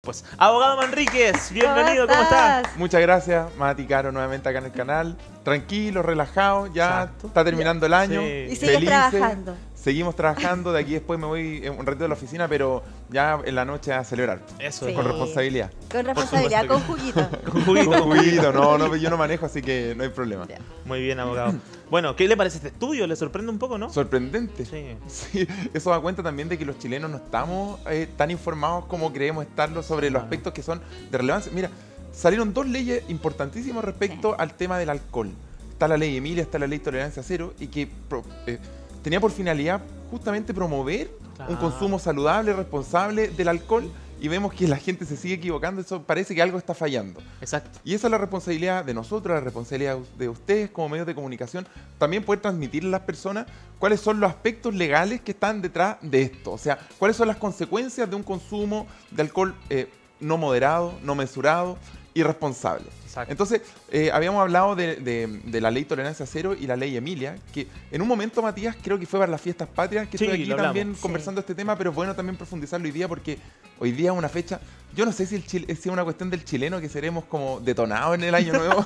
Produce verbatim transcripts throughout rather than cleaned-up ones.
Pues, abogado Manríquez, bienvenido, ¿cómo, ¿cómo estás? Muchas gracias, Mati Caro, nuevamente acá en el canal. Tranquilo, relajado, ya Exacto. está terminando el año. Sí. Y sigues trabajando. Seguimos trabajando, de aquí después me voy un ratito de la oficina, pero ya en la noche a celebrar. Eso, Sí. Con responsabilidad. Con responsabilidad, con juguito. Con juguito. Con juguito, no, no, yo no manejo, así que no hay problema. Ya. Muy bien, abogado. Bueno, ¿qué le parece este estudio? ¿Le sorprende un poco, no? Sorprendente. Sí. Sí, eso da cuenta también de que los chilenos no estamos eh, tan informados como creemos estarlo sobre los aspectos que son de relevancia. Mira, salieron dos leyes importantísimas respecto Sí. al tema del alcohol. Está la ley Emilia, está la ley Tolerancia Cero, y que pro- eh, tenía por finalidad justamente promover Claro. un consumo saludable, responsable del alcohol, y vemos que la gente se sigue equivocando. Eso parece que algo está fallando. Exacto. Y esa es la responsabilidad de nosotros, la responsabilidad de ustedes como medios de comunicación, también poder transmitirle a las personas cuáles son los aspectos legales que están detrás de esto. O sea, cuáles son las consecuencias de un consumo de alcohol eh, no moderado, no mesurado, irresponsable. Exacto. Entonces, eh, habíamos hablado de, de- de la ley Tolerancia Cero y la ley Emilia, que en un momento, Matías, creo que fue para las fiestas patrias, que Sí, estoy aquí lo hablamos. también Sí. conversando este tema, pero es bueno también profundizarlo hoy día porque hoy día es una fecha, yo no sé si, el chile- si es una cuestión del chileno que seremos como detonados en el año nuevo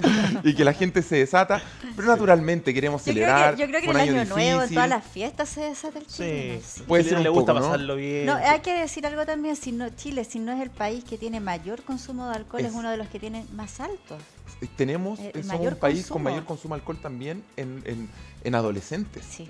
y que la gente se desata, pero naturalmente queremos Yo creo celebrar. que, yo creo que fue en un el año año nuevo, en difícil. todas las fiestas se desata el Sí. chileno. Sí. Puede Al ser chileno un le gusta poco, ¿no? pasarlo bien. No, hay que decir algo también, si no, Chile, si no es el país que tiene mayor consumo de alcohol, es, Es- uno de los que tiene más alto. Eh, Tenemos, El- eh, el somos mayor un país consumo. con mayor consumo de alcohol también en, en- en adolescentes. Sí.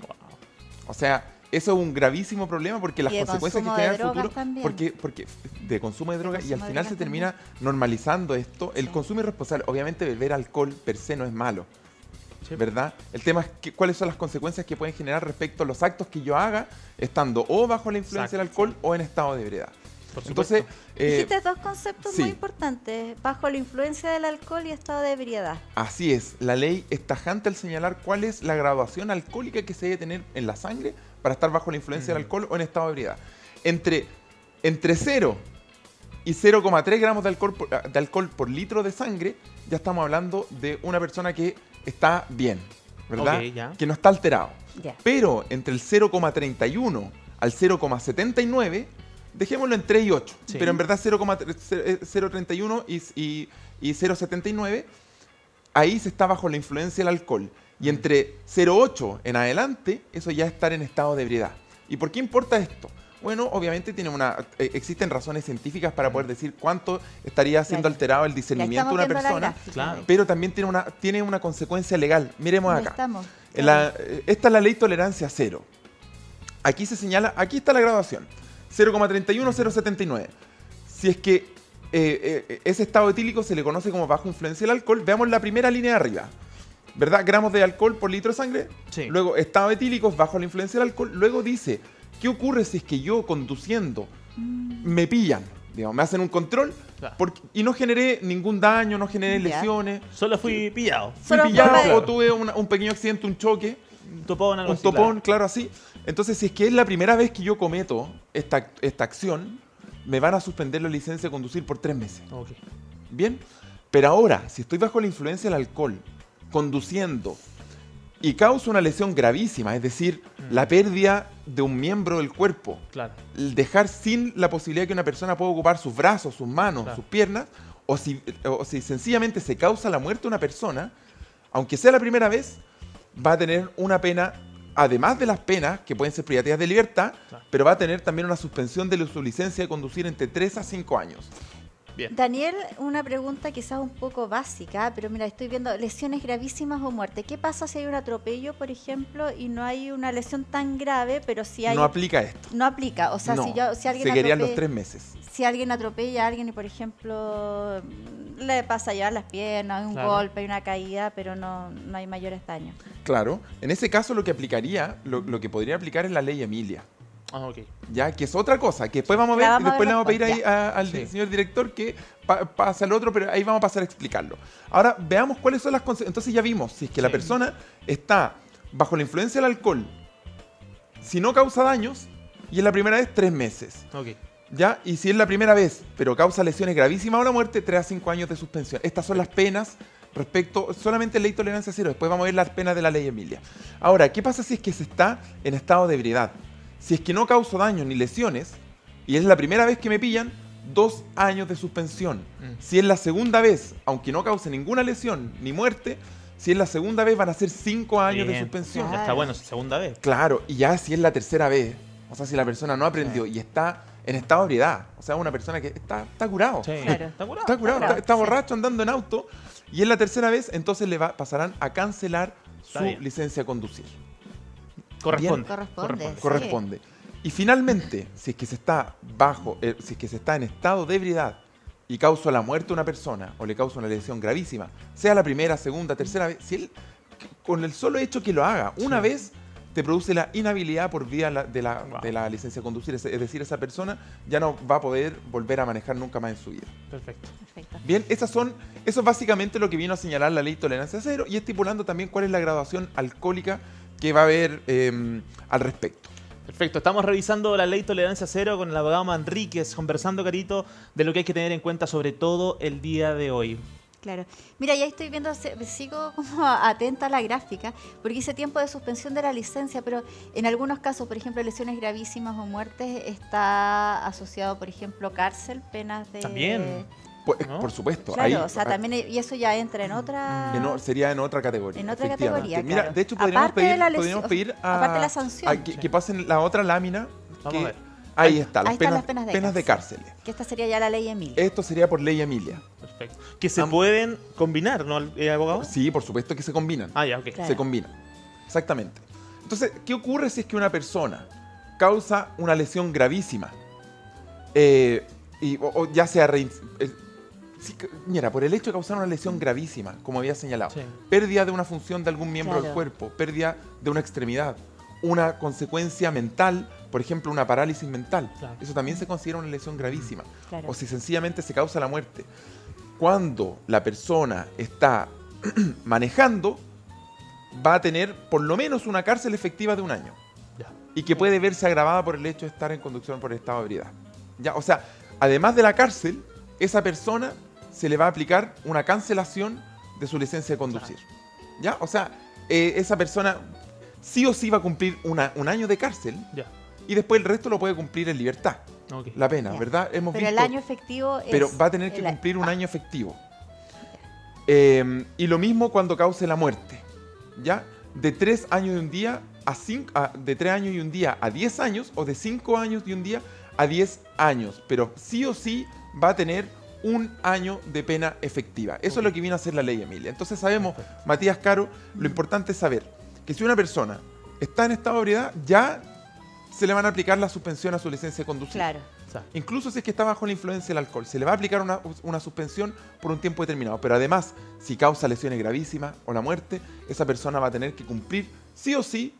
O sea, eso es un gravísimo problema porque las Y de consecuencias que consumo de genera el drogas futuro, también. porque, porque de consumo de De drogas y al consumo de final se drogas termina normalizando esto. El Sí. consumo irresponsable, obviamente beber alcohol per se no es malo, Sí. ¿verdad? El tema es que, cuáles son las consecuencias que pueden generar respecto a los actos que yo haga estando o bajo la influencia del Exacto. alcohol o en estado de ebriedad. Por Entonces, supuesto. eh, Dijiste dos conceptos sí. muy importantes, bajo la influencia del alcohol y estado de ebriedad. así es, la ley es tajante al señalar cuál es la graduación alcohólica que se debe tener en la sangre para estar bajo la influencia del Mm. alcohol o en estado de ebriedad. Entre, entre cero y cero coma tres gramos de alcohol, por, de alcohol por litro de sangre, ya estamos hablando de una persona que está bien, ¿verdad? Ok, ya. Que no está alterado. Ya. Pero entre el cero coma treinta y uno al cero coma setenta y nueve, dejémoslo en tres y ocho, Sí. pero en verdad cero coma treinta y uno y, y, y cero coma setenta y nueve, ahí se está bajo la influencia del alcohol. Y entre cero coma ocho en adelante, eso ya es estar en estado de ebriedad. ¿Y por qué importa esto? Bueno, obviamente tiene una, eh, existen razones científicas para poder decir cuánto estaría siendo Claro. alterado el Ya discernimiento estamos de una viendo la persona, gráfica. Claro. pero también tiene una, tiene una consecuencia legal. Miremos ¿Dónde acá. estamos? En la- eh, esta es la ley Tolerancia Cero. Aquí se señala, aquí está la graduación. cero coma treinta y uno, cero coma setenta y nueve. Si es que eh, eh, ese estado etílico se le conoce como bajo influencia del alcohol, veamos la primera línea de arriba. ¿Verdad? Gramos de alcohol por litro de sangre. Sí. Luego, estado etílico bajo la influencia del alcohol. Luego dice, ¿qué ocurre si es que yo conduciendo me pillan? Digamos, me hacen un control Claro. porque- y no generé ningún daño, no generé Ya. lesiones. Solo fui pillado. Fui Solo pillado fue- o tuve una- un pequeño accidente, un choque. Un topón, algo Un así, topón, claro. claro, así. Entonces, si es que es la primera vez que yo cometo esta, esta acción, me van a suspender la licencia de conducir por tres meses. Ok. ¿Bien? Pero ahora, si estoy bajo la influencia del alcohol, conduciendo, y causo una lesión gravísima, es decir, Mm. la pérdida de un miembro del cuerpo, Claro. el dejar sin la posibilidad que una persona pueda ocupar sus brazos, sus manos, Claro. sus piernas, o si, o si sencillamente se causa la muerte de una persona, aunque sea la primera vez, va a tener una pena, además de las penas, que pueden ser privativas de libertad, Claro. pero va a tener también una suspensión de su licencia de conducir entre tres a cinco años. Bien. Daniel, una pregunta quizás un poco básica, pero mira, estoy viendo lesiones gravísimas o muerte. ¿Qué pasa si hay un atropello, por ejemplo, y no hay una lesión tan grave, pero si hay... No aplica esto. No aplica, o sea, no, si, yo, si alguien se querían los atropella- tres meses. si alguien atropella a alguien y, por ejemplo, le pasa a llevar las piernas, un Claro. golpe, una caída, pero no, no hay mayores daños. Claro, en ese caso lo que aplicaría, lo, lo que podría aplicar es la ley Emilia. Ah, ok. Ya, que es otra cosa, que después vamos a La ver, vamos a después ver le vamos a pedir ahí después, a- al Sí. señor director que pa- pase al otro, pero ahí vamos a pasar a explicarlo. Ahora, veamos cuáles son las consecuencias. Entonces ya vimos, si es que la Sí. persona está bajo la influencia del alcohol, si no causa daños, y es la primera vez, tres meses. Ok. ¿Ya? Y si es la primera vez, pero causa lesiones gravísimas o la muerte, tres a cinco años de suspensión. Estas son las penas respecto, solamente ley Tolerancia Cero. Después vamos a ver las penas de la ley Emilia. Ahora, ¿qué pasa si es que se está en estado de ebriedad? Si es que no causo daño ni lesiones, y es la primera vez que me pillan, dos años de suspensión. Mm. Si es la segunda vez, aunque no cause ninguna lesión ni muerte, si es la segunda vez van a ser cinco años Bien. de suspensión. Ya está bueno, segunda vez. Claro, y ya si es la tercera vez, o sea, si la persona no aprendió y está en estado de ebriedad, o sea, una persona que está, está curado. Sí. Claro. Está curado. Está curado, Está está, está sí. borracho andando en auto y es la tercera vez, entonces le va, pasarán a cancelar Está su bien. licencia a conducir. Corresponde. Corresponde. Sí. Corresponde. Y finalmente, si es que se está bajo, eh, si es que se está en estado de ebriedad y causa la muerte a una persona o le causa una lesión gravísima, sea la primera, segunda, tercera vez, si él, con el solo hecho que lo haga una Sí. vez, te produce la inhabilidad por vía la- de, la, Wow. de la licencia a conducir. Es es decir, esa persona ya no va a poder volver a manejar nunca más en su vida. Perfecto. Perfecto. Bien, esas son, eso es básicamente lo que vino a señalar la ley tolerancia cero y estipulando también cuál es la graduación alcohólica que va a haber eh, al respecto. Perfecto, estamos revisando la ley tolerancia cero con el abogado Manríquez, conversando, Carito, de lo que hay que tener en cuenta sobre todo el día de hoy. Claro. Mira, ya estoy viendo, se- sigo como atenta a la gráfica, porque hice tiempo de suspensión de la licencia, pero en algunos casos, por ejemplo, lesiones gravísimas o muertes, está asociado, por ejemplo, cárcel, penas de... También. Por, ¿No? por supuesto. Claro, ahí, o sea, ah, también, y eso ya entra en otra... en o- sería en otra categoría. En otra efectivamente. categoría, Mira, claro. de hecho, podríamos Aparte de pedir, la lesión- podríamos pedir a, aparte de la sanción. a que, Sí. que pasen la otra lámina. Vamos que- a ver. Ahí está, las, Ahí están penas, las penas de penas de cárcel. cárceles. Que esta sería ya la ley Emilia. Esto sería por ley Emilia. Perfecto. Que se Am- pueden combinar, ¿no, eh, abogado? Sí, por supuesto que se combinan. Ah, ya, ok. Claro. Se combinan. Exactamente. Entonces, ¿qué ocurre si es que una persona causa una lesión gravísima? Eh, y, o, o ya sea... rein- eh, sí, que- mira, por el hecho de causar una lesión gravísima, como había señalado, Sí. pérdida de una función de algún miembro del Claro. cuerpo, pérdida de una extremidad, una consecuencia mental, por ejemplo, una parálisis mental, Claro. eso también se considera una lesión gravísima. Claro. O si sencillamente se causa la muerte. Cuando la persona está manejando, va a tener por lo menos una cárcel efectiva de un año Ya. y que puede verse agravada por el hecho de estar en conducción por estado de ebriedad. Ya, o sea, además de la cárcel, esa persona se le va a aplicar una cancelación de su licencia de conducir. ¿Ya? O sea, eh, esa persona sí o sí va a cumplir una- un año de cárcel Ya. y después el resto lo puede cumplir en libertad. Ok. La pena, Ya. ¿verdad? Hemos Pero el visto- año efectivo es... pero va a tener que el- cumplir un ah, año efectivo. Eh, y lo mismo cuando cause la muerte. ¿Ya? De tres años y un día a cinco, a- de tres años y un día a diez años, o de cinco años y un día a diez años. Pero sí o sí va a tener un año de pena efectiva. Eso es lo que viene a hacer la ley Emilia. Entonces sabemos, Perfecto. Matías Caro, lo importante es saber que si una persona está en estado de ebriedad, ya se le van a aplicar la suspensión a su licencia de conducir. Claro. O sea, Incluso si es que está bajo la influencia del alcohol, se le va a aplicar una, una suspensión por un tiempo determinado. Pero además, si causa lesiones gravísimas o la muerte, esa persona va a tener que cumplir sí o sí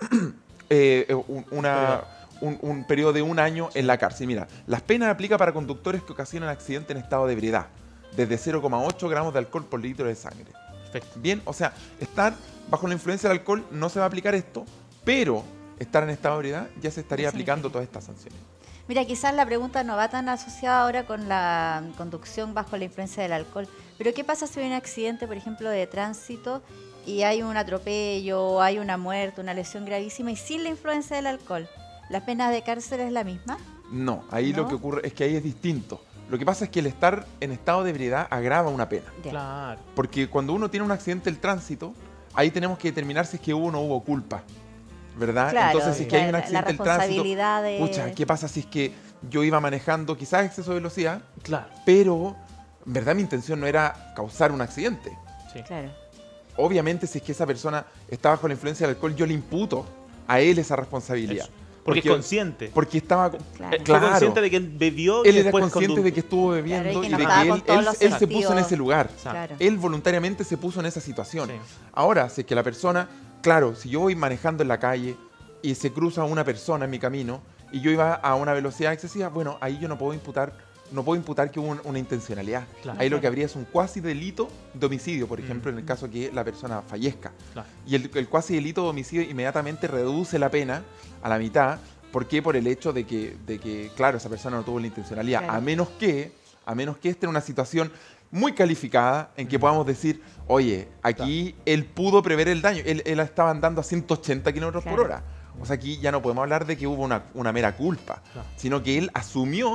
eh, un, una- un- un periodo de un año en la cárcel. Mira, las penas aplican para conductores que ocasionan accidente en estado de ebriedad, desde cero coma ocho gramos de alcohol por litro de sangre. perfecto. Bien, o sea, estar bajo la influencia del alcohol no se va a aplicar esto, pero estar en estado de ebriedad ya se estaría Ya aplicando significa. todas estas sanciones. Mira, quizás la pregunta no va tan asociada ahora con la conducción bajo la influencia del alcohol, pero ¿qué pasa si hay un accidente, por ejemplo, de tránsito y hay un atropello, hay una muerte, una lesión gravísima y sin la influencia del alcohol? ¿La pena de cárcel es la misma? No, ahí lo ¿No? que ocurre es que ahí es distinto. Lo que pasa es que el estar en estado de ebriedad agrava una pena. Ya. Claro. Porque cuando uno tiene un accidente del tránsito, ahí tenemos que determinar si es que hubo o no hubo culpa. ¿Verdad? Claro, Entonces, si es que hay un la- la accidente del tránsito, responsabilidad de- pucha, ¿qué pasa si es que yo iba manejando quizás exceso de velocidad, Claro. pero en verdad mi intención no era causar un accidente? Sí. Claro. Obviamente, si es que esa persona está bajo la influencia del alcohol, yo le imputo a él esa responsabilidad. Eso. Porque, es consciente. Porque estaba... Claro. Eh, Fue Claro. consciente de que él bebió y Él era después consciente condujo. de que estuvo bebiendo Claro, y que y no de estaba que con él, todos él- los él se puso en sentidos. ese lugar. Exacto. Claro. Él voluntariamente se puso en esa situación. Sí. Ahora, si es que la persona, claro, si yo voy manejando en la calle y se cruza una persona en mi camino y yo iba a una velocidad excesiva, bueno, ahí yo no puedo imputar, no puedo imputar que hubo un- una intencionalidad. Claro. Ahí lo que Claro. habría es un cuasi delito de homicidio, por ejemplo, Mm. en el caso que la persona fallezca. Claro. Y el, el cuasi delito de homicidio inmediatamente reduce la pena a la mitad. ¿Por qué? Por el hecho de que, de que, claro, esa persona no tuvo la intencionalidad. Claro. A menos que, a menos que esté en una situación muy calificada en que Mm. podamos decir, oye, aquí él pudo prever el daño. Él, él estaba andando a ciento ochenta kilómetros por Claro. hora. O sea, aquí ya no podemos hablar de que hubo una, una mera culpa, Claro. sino que él asumió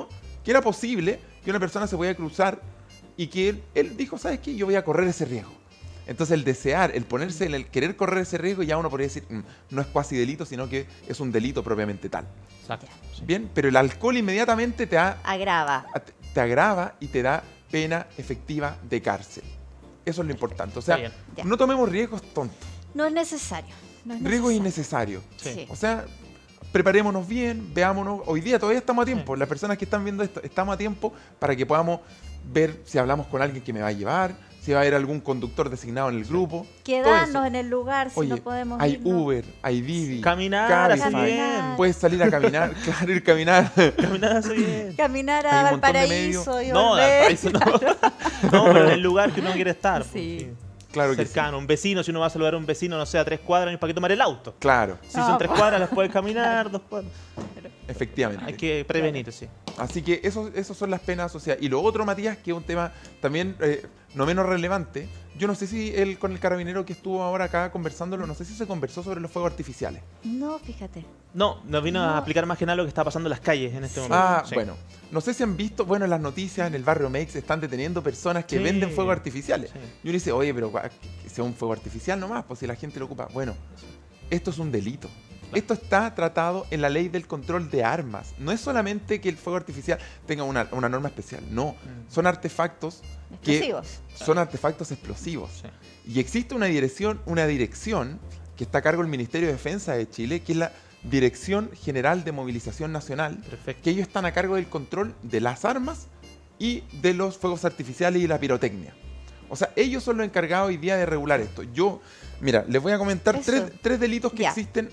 que era posible que una persona se podía cruzar y que él, él dijo, ¿sabes qué? Yo voy a correr ese riesgo. Entonces el desear, el ponerse, el querer correr ese riesgo, ya uno podría decir, mmm, no es cuasi delito, sino que es un delito propiamente tal. Exacto. Sí. Bien, pero el alcohol inmediatamente te, da, Agrava. te, te agrava y te da pena efectiva de cárcel. Eso es lo importante. O sea, Está bien. no tomemos riesgos tontos. No es necesario. No es Riesgos necesario. innecesarios. Sí. Sí. O sea, preparémonos bien, veámonos. Hoy día todavía estamos a tiempo. Sí. Las personas que están viendo esto, estamos a tiempo para que podamos ver si hablamos con alguien que me va a llevar, si va a haber algún conductor designado en el grupo. todo Quedarnos eso. en el lugar si Oye, no podemos hay irnos. Uber, hay Didi, Caminar, Cabify. hace bien. Caminar. Puedes salir a caminar, claro, ir a caminar. Caminar hace bien. Caminar Hay a un montón de Valparaíso y No, volver. Valparaíso no. No, pero en el lugar que uno quiere estar. Sí. pues, Claro que sí. cercano, un vecino, si uno va a saludar a un vecino, no sé, a tres cuadras, ¿para qué tomar el auto? Claro, Si No, son tres pues. cuadras, las puedes caminar, dos cuadras. efectivamente. Hay que prevenir, sí. Así que eso, eso son las penas asociadas. Y lo otro, Matías, que es un tema también eh, no menos relevante. Yo no sé si él con el carabinero que estuvo ahora acá conversándolo, no sé si se conversó sobre los fuegos artificiales. No, fíjate. No, nos vino No. a explicar más que nada lo que está pasando en las calles en este Sí. momento. Ah, Sí. bueno. No sé si han visto, bueno, en las noticias en el barrio Mex están deteniendo personas que Sí. venden fuegos artificiales. Sí. Y uno dice, oye, pero gua- que sea un fuego artificial nomás, pues si la gente lo ocupa. Bueno, esto es un delito. Esto está tratado en la ley del control de armas. No es solamente que el fuego artificial tenga una, una norma especial, no. Mm. Son artefactos que Explosivos. son artefactos explosivos. Sí. Y existe una dirección, una dirección que está a cargo del Ministerio de Defensa de Chile, que es la Dirección General de Movilización Nacional, Perfecto. que ellos están a cargo del control de las armas y de los fuegos artificiales y la pirotecnia. O sea, ellos son los encargados hoy día de regular esto. Yo, mira, les voy a comentar Eso. tres, tres delitos que Ya. existen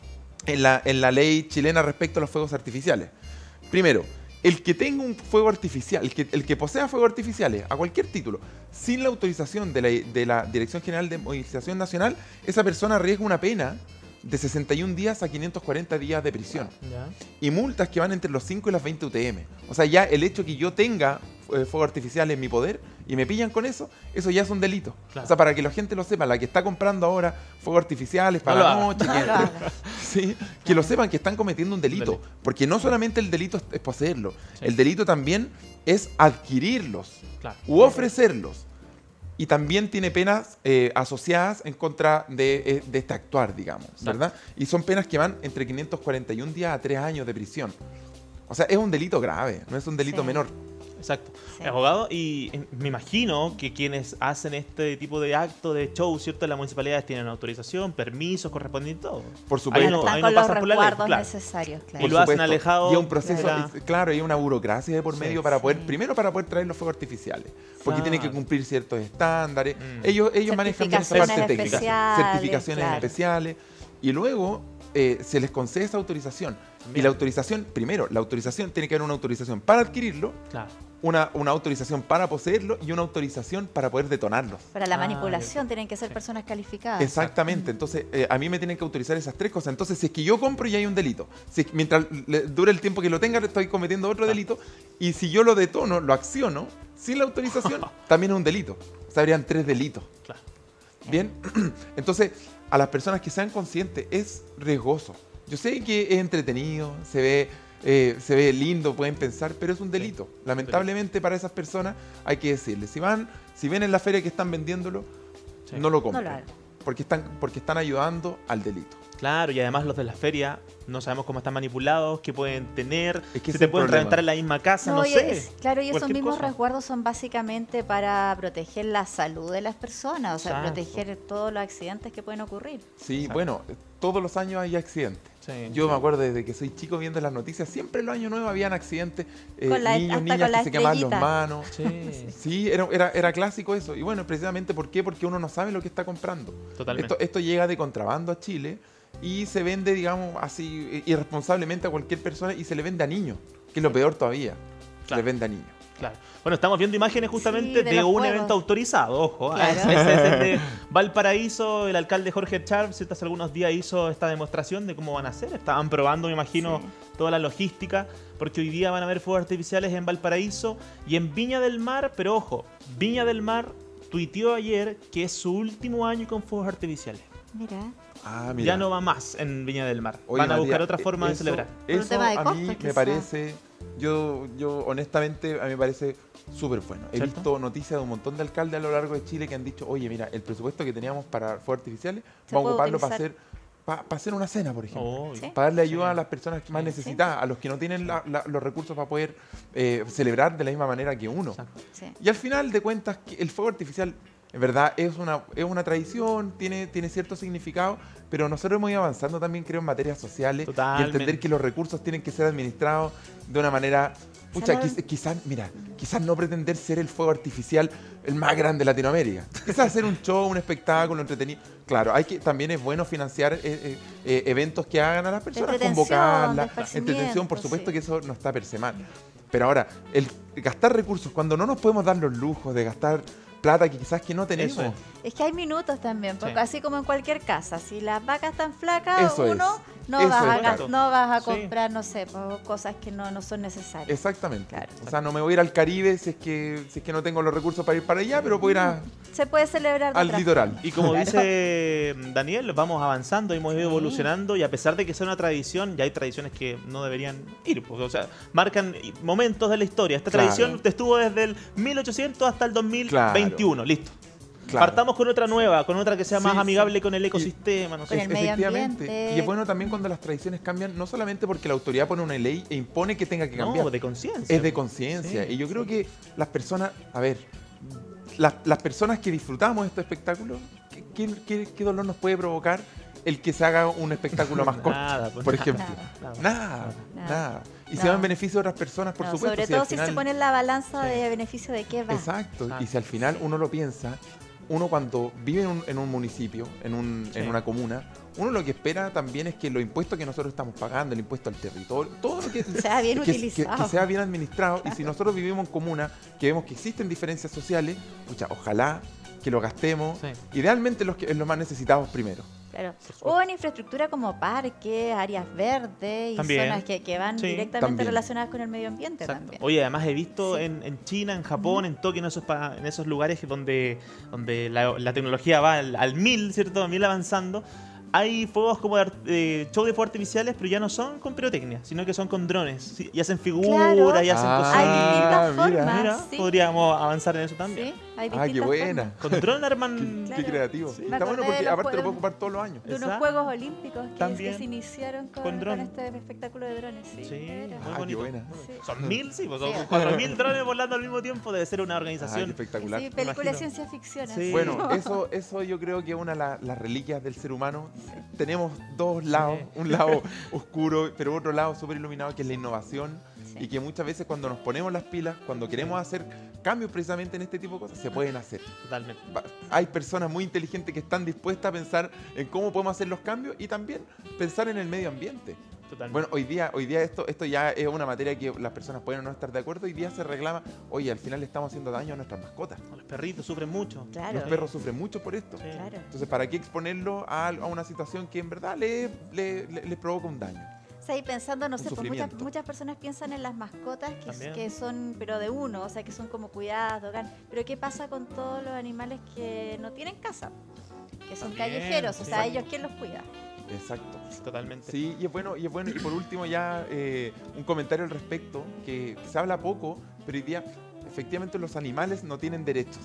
en la, en la ley chilena respecto a los fuegos artificiales. Primero, el que tenga un fuego artificial, el que, el que posea fuegos artificiales a cualquier título, sin la autorización de la, de la Dirección General de Movilización Nacional, esa persona arriesga una pena de sesenta y un días a quinientos cuarenta días de prisión Ya. y multas que van entre los cinco y las veinte U T M. O sea, ya el hecho que yo tenga eh, fuego artificial en mi poder y me pillan con eso, eso ya es un delito. Claro. O sea, para que la gente lo sepa, la que está comprando ahora fuegos artificiales para No la lo haga. noche, No que, lo haga. sí, que lo sepan que están cometiendo un delito. Delito. Porque no solamente el delito es- es poseerlo, Sí. el delito también es adquirirlos Claro. u ofrecerlos. Y también tiene penas eh, asociadas en contra de, eh, de este actuar, digamos, Exacto. ¿verdad? Y son penas que van entre quinientos cuarenta y un días a tres años de prisión. O sea, es un delito grave, no es un delito Sí. menor. Exacto. Sí. Abogado, y eh, me imagino que quienes hacen este tipo de acto, de show, ¿cierto? Las municipalidades tienen autorización, permisos correspondientes, todo. Por Ahí supuesto. no- Están ahí con los pasan por la ley, resguardos claro. necesarios, Y claro. lo Por hacen supuesto. alejado Y es un proceso, de la- es- claro, y una burocracia de por Sí. medio para poder, Sí. primero para poder traer los fuegos artificiales, porque tienen que Claro. cumplir ciertos estándares. Mm. Ellos, ellos manejan bien esa parte Certificaciones técnica. especiales, Certificaciones claro. especiales. Y luego eh, se les concede esa autorización. Y También. la autorización, primero, la autorización tiene que haber una autorización para adquirirlo, Claro. una, una autorización para poseerlo y una autorización para poder detonarlos. Para la Ah, manipulación tienen que ser Sí. personas calificadas. Exactamente, entonces eh, a mí me tienen que autorizar esas tres cosas. Entonces, si es que yo compro, ya hay un delito. Si es que mientras le- dure el tiempo que lo tenga, estoy cometiendo otro Ah. delito. Y si yo lo detono, lo acciono, sin la autorización, también es un delito. O sea, habrían tres delitos. Claro. Bien, entonces, a las personas que sean conscientes, es riesgoso. Yo sé que es entretenido, se ve, eh, se ve lindo, pueden pensar, pero es un delito. Lamentablemente para esas personas hay que decirles, si van, si ven en la feria que están vendiéndolo, Sí. no lo No compren. lo hagan. porque están, porque están ayudando al delito. Claro, y además los de la feria no sabemos cómo están manipulados, qué pueden tener, Es que ese si es te el pueden problema. reventar en la misma casa, no, y sé. es- claro, y esos cualquier mismos cosa. resguardos son básicamente para proteger la salud de las personas, o sea, Exacto. proteger todos los accidentes que pueden ocurrir. Sí, Exacto. bueno, todos los años hay accidentes. Sí. Yo me acuerdo desde que soy chico viendo las noticias, siempre en los años nuevos habían accidentes, eh, Con la- niños, hasta niñas con que la se quemaban las estrellita. manos. Sí, Sí, era, era, era clásico eso. Y bueno, precisamente ¿por qué? Porque uno no sabe lo que está comprando. totalmente. Esto, esto llega de contrabando a Chile y se vende, digamos, así irresponsablemente a cualquier persona y se le vende a niños, que es lo peor todavía. Se Claro. le vende a niños. Claro. Bueno, estamos viendo imágenes justamente Sí, de de, los un juegos. evento autorizado, ojo. Claro. Ese es el de Valparaíso, el alcalde Jorge Charp, ¿cierto? Hace algunos días hizo esta demostración de cómo van a hacer. Estaban probando, me imagino, Sí. toda la logística, porque hoy día van a haber fuegos artificiales en Valparaíso y en Viña del Mar, pero ojo, Viña del Mar tuiteó ayer que es su último año con fuegos artificiales. Mira, Ah, mira. Ya no va más en Viña del Mar. Oye, Van a buscar Matías, otra forma de eso- celebrar. Por un Eso tema de a costos, mí me quizá. parece, yo, yo honestamente, a mí me parece súper bueno. He ¿Cierto? visto noticias de un montón de alcaldes a lo largo de Chile que han dicho, oye, mira, el presupuesto que teníamos para fuegos artificiales, Se vamos a puede ocuparlo para utilizar. hacer, pa- para hacer una cena, por ejemplo. Oh, Sí. Para darle ayuda Sí. a las personas más Sí. necesitadas, a los que no tienen la- la- los recursos para poder eh, celebrar de la misma manera que uno. Exacto. Sí. Y al final de cuentas, que el fuego artificial, en verdad, es una, es una tradición, tiene, tiene cierto significado, pero nosotros hemos ido avanzando también, creo, en materias sociales y Totalmente. entender que los recursos tienen que ser administrados de una manera... Pucha, Salud. quiz- quizás, mira, quizás no pretender ser el fuego artificial el más grande de Latinoamérica. Quizás hacer un show, un espectáculo entretenido. Claro, hay que, también es bueno financiar eh, eh, eh, eventos que hagan a las personas, entretención, de convocarlas, esparcimiento, entretención, por supuesto sí. que eso no está per se mal. Pero ahora, el gastar recursos, cuando no nos podemos dar los lujos de gastar plata que quizás que no tenemos. Eso es. Es que hay minutos también, porque Sí. así como en cualquier casa, si las vacas están flacas, Eso es. uno no, Eso vas es, a, gas- claro. no vas a Sí. comprar, no sé, po, cosas que no, no son necesarias. Exactamente. Claro. O sea, no me voy a ir al Caribe si es que, si es que no tengo los recursos para ir para allá, pero puedo ir a- Se puede celebrar de al otra litoral. forma. Y como Claro. dice Daniel, vamos avanzando, hemos ido Sí. evolucionando y a pesar de que sea una tradición, ya hay tradiciones que no deberían ir, porque, o sea, marcan momentos de la historia. Esta Claro. tradición estuvo desde el mil ochocientos hasta el dos mil veintiuno, listo. Claro. Partamos con otra nueva, con otra que sea Sí, más sí. amigable con el ecosistema, no Con sé. el medio Efectivamente. ambiente. Y es bueno también cuando las tradiciones cambian, no solamente porque la autoridad pone una ley e impone que tenga que cambiar. No, de conciencia. Es de conciencia. Sí, y yo creo que las personas, a ver, las, las personas que disfrutamos de estos espectáculos, ¿qué, qué, qué- qué dolor nos puede provocar el que se haga un espectáculo más corto? Nada, pues, por nada, ejemplo. nada. Nada, Nada. nada. Y No. se va en beneficio de otras personas, por No, supuesto. sobre si todo al si final- se pone en la balanza de beneficio de qué va. Exacto. Exacto. Y si al final uno lo piensa, uno cuando vive en un, en un municipio, en, un, Sí. en una comuna, uno lo que espera también es que los impuestos que nosotros estamos pagando, el impuesto al territorio, todo lo que Sea bien que, utilizado. que- que sea bien administrado. Y si nosotros vivimos en comuna, que vemos que existen diferencias sociales, pucha, ojalá que lo gastemos, Sí. idealmente los, que, en los más necesitados primero. Claro. supuesto. O en infraestructura como parques, áreas verdes y También. zonas que, que van Sí. directamente También. relacionadas con el medio ambiente Exacto. también. Oye, además he visto Sí. en, en China, en Japón, en Tokio, en esos, pa- en esos lugares donde, donde la, la tecnología va al, al mil, ¿cierto? A mil avanzando. Hay fuegos como de ar- eh, show de fuegos artificiales, pero ya no son con pirotecnia, sino que son con drones. Sí, y hacen figuras, Claro. y hacen Ah, cosas. Hay distintas mira. formas. Mira, sí. podríamos avanzar en eso también. Sí, hay Ah, qué distintas buena. formas. Con drone arman. Qué Claro. creativo. Sí. Me Está acordé bueno de porque los aparte lo puedo juegos- ocupar todos los años. De unos Exacto. Juegos Olímpicos que, También. que se iniciaron con, Con con dron. este espectáculo de drones. Sí, Sí, de veras. muy Ah, qué bonito. buena. Sí. Son mil, sí, pues son Sí. cuatro mil drones volando al mismo tiempo. Debe ser una Ah, qué organización. espectacular. Sí, película de imagino. ciencia ficción. Sí. así. Bueno, eso, eso yo creo que es una de la- las reliquias del ser humano. Tenemos dos lados, un lado oscuro, pero otro lado súper iluminado, que es la innovación. Sí. Y que muchas veces cuando nos ponemos las pilas, cuando queremos hacer cambios precisamente en este tipo de cosas, se pueden hacer. Totalmente. Va- Hay personas muy inteligentes que están dispuestas a pensar en cómo podemos hacer los cambios y también pensar en el medio ambiente. Totalmente. Bueno, hoy día, hoy día esto, esto ya es una materia que las personas pueden no estar de acuerdo. Hoy día se reclama, oye, al final le estamos haciendo daño a nuestras mascotas. Los perritos sufren mucho. Claro. Los perros sufren mucho por esto. Sí. Claro. Entonces, ¿para qué exponerlo a, a una situación que en verdad le, le, le- le provoca un daño? O sea, y pensando, no Un sé, pues muchas, sufrimiento. muchas personas piensan en las mascotas que, También. que son, pero de uno, o sea, que son como cuidadas, de hogar. Pero ¿qué pasa con todos los animales que no tienen casa? Que son También, callejeros, o sea, sí. ellos, ¿quién los cuida? Exacto. Totalmente. Sí, y es bueno, y es bueno. Y por último ya eh, un comentario al respecto, que se habla poco, pero hoy día efectivamente los animales no tienen derechos.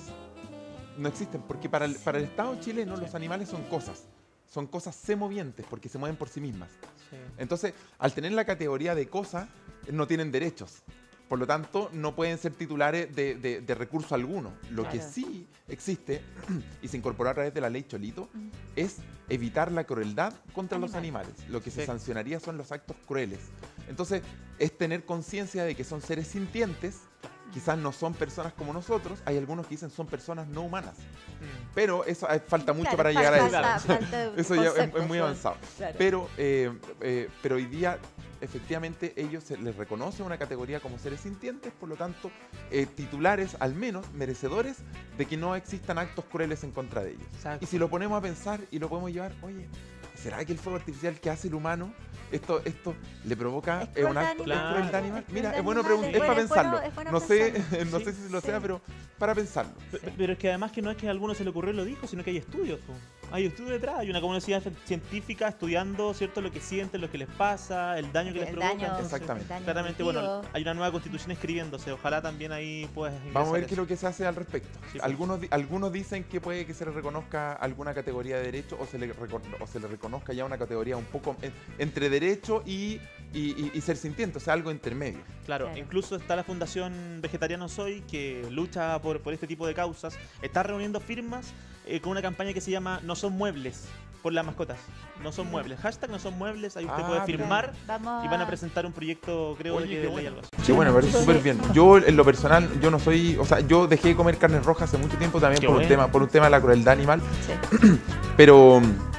No existen, porque para el, para el Estado chileno los animales son cosas. Son cosas semovientes, porque se mueven por sí mismas. Sí. Entonces, al tener la categoría de cosa, no tienen derechos. Por lo tanto, no pueden ser titulares de, de- de recurso alguno. Lo que Claro. sí existe, y se incorporó a través de la ley Cholito, Mm. es evitar la crueldad contra los Animales. animales. Lo que se Sí. sancionaría son los actos crueles. Entonces, es tener conciencia de que son seres sintientes, quizás no son personas como nosotros, hay algunos que dicen son personas no humanas. Mm. Pero eso eh, falta mucho Claro, para llegar falta- a eso. falta Eso ya es- es, conceptos, muy son- avanzado. claro. Pero, eh, eh, pero hoy día, efectivamente, ellos se les reconoce una categoría como seres sintientes, por lo tanto, eh, titulares, al menos, merecedores de que no existan actos crueles en contra de ellos. Exacto. Y si lo ponemos a pensar y lo podemos llevar, oye, ¿será que el fuego artificial que hace el humano, esto, esto le provoca Es eh, un crueldad acto animal. es crueldad animal? Es Mira, crueldad es bueno animal, pregun- es es para bueno, es pensarlo. bueno- es bueno no sé, pensarlo. no Sí, sé si lo sí. sea, pero para pensarlo. Pe- Pero es que además que no es que alguno se le ocurrió y lo dijo, sino que hay estudios. po. Hay estudios detrás, hay una comunidad científica estudiando, ¿cierto? Lo que sienten, lo que les pasa, el daño que les El provoca. daño, Entonces, Exactamente. el daño claramente, cognitivo. bueno, hay una nueva constitución escribiéndose. Ojalá también ahí puedas Vamos a ver ingresar qué es eso. lo que se hace al respecto. Sí, pues. algunos, di- algunos dicen que puede que se le reconozca alguna categoría de derecho o se le, reco- o se le reconozca ya una categoría un poco en- entre derecho y, y, y- y ser sintiente, o sea, algo intermedio. Claro, Claro. incluso está la Fundación Vegetariano Soy, que lucha por, por este tipo de causas. Está reuniendo firmas eh, con una campaña que se llama No son muebles, por las mascotas. No son muebles. Hashtag No son muebles, ahí usted Ah, puede bien. firmar Vamos y van a presentar un proyecto, creo, Oye, de que qué de ley bueno. algo así. Sí, bueno, me parece súper bien. Yo, en lo personal, yo no soy, o sea, yo dejé de comer carne roja hace mucho tiempo también Qué por un bueno. tema, por un tema de la crueldad animal, Sí. pero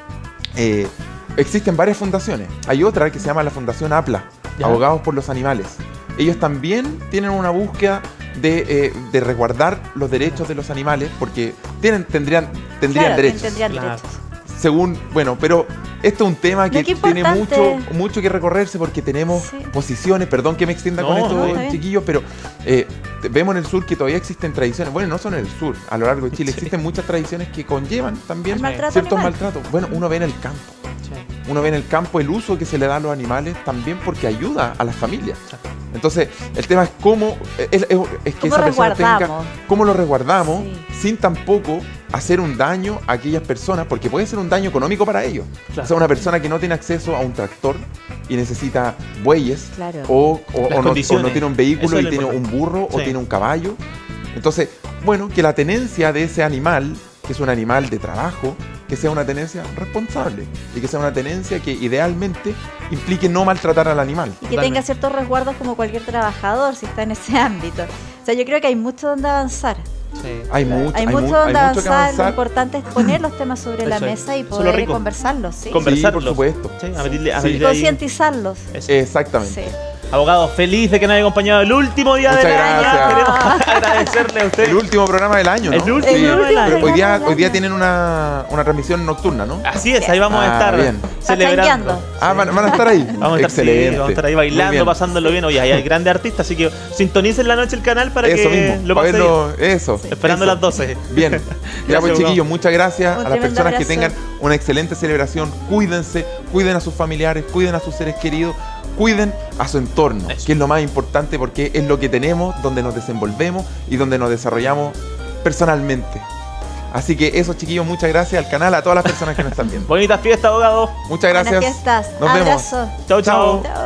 eh, existen varias fundaciones. Hay otra que se llama la Fundación APLA, Ya. Abogados por los Animales. Ellos también tienen una búsqueda de, eh, de resguardar los derechos de los animales, porque tienen, tendrían, tendrían Claro, derechos. tendrían Claro. derechos. Según, bueno, pero esto es un tema que No, qué tiene mucho, importante. mucho que recorrerse porque tenemos Sí. posiciones, perdón que me extienda No, con no, esto, está bien. chiquillos, pero eh, te- vemos en el sur que todavía existen tradiciones, bueno, no solo en el sur, a lo largo de Chile Sí. existen muchas tradiciones que conllevan también El maltrato ciertos animal. maltratos. Bueno, uno ve en el campo, Sí. uno ve en el campo el uso que se le da a los animales también porque ayuda a las familias. Entonces, el tema es cómo, es, es- es que ¿Cómo esa persona tenga, resguardamos? cómo lo resguardamos Sí. sin tampoco hacer un daño a aquellas personas, porque puede ser un daño económico para ellos. Claro. O sea, una persona que no tiene acceso a un tractor y necesita bueyes, Claro. o, o- Las o no, o condiciones. no tiene un Eso vehículo es y lo tiene un importante. burro o Sí. tiene un caballo. Entonces, bueno, que la tenencia de ese animal, que es un animal de trabajo, que sea una tenencia responsable y que sea una tenencia que idealmente implique no maltratar al animal. Y que Totalmente. tenga ciertos resguardos como cualquier trabajador si está en ese ámbito. O sea, yo creo que hay mucho donde avanzar. Sí. Hay mucho, hay hay mucho mu- donde hay mucho que avanzar. Lo avanzar. importante es poner los temas sobre la Eso es. mesa y Eso es lo poder rico. conversarlos, ¿sí? Con- Conversarlos. Sí, por supuesto. Sí, abrirle- Sí. abrirle ahí- Concientizarlos. Eso. Exactamente. Sí. Abogado, feliz de que nos haya acompañado el último día Muchas del año. gracias. Queremos agradecerle a usted. El último programa del año, ¿no? El último El último Pero hoy programa día, del hoy día año. tienen una, una transmisión nocturna, ¿no? Así es, ahí vamos a Ah, estar bien. celebrando. Pachangueando. Ah, van, van a estar ahí. Vamos a estar, sí, Excelente. vamos a estar ahí Muy bailando, bien. pasándolo bien. Oye, ahí hay grandes artistas, así que sintonicen la noche el canal para Eso que mismo. lo para pasen verlo, eso. esperando eso. las doce. Bien. Ya pues, abogado. chiquillos, muchas gracias Un a las tremendo personas que abrazo. tengan una excelente celebración. Cuídense, cuiden a sus familiares, cuiden a sus seres queridos, cuiden a su entorno, Eso. que es lo más importante porque es lo que tenemos, donde nos desenvolvemos y donde nos desarrollamos personalmente. Así que eso, chiquillos, muchas gracias al canal, a todas las personas que nos están viendo. Bonita fiesta, abogado. Muchas Buenas gracias. fiestas. Nos vemos. Abrazo. Chau, chau. Chao. Chao.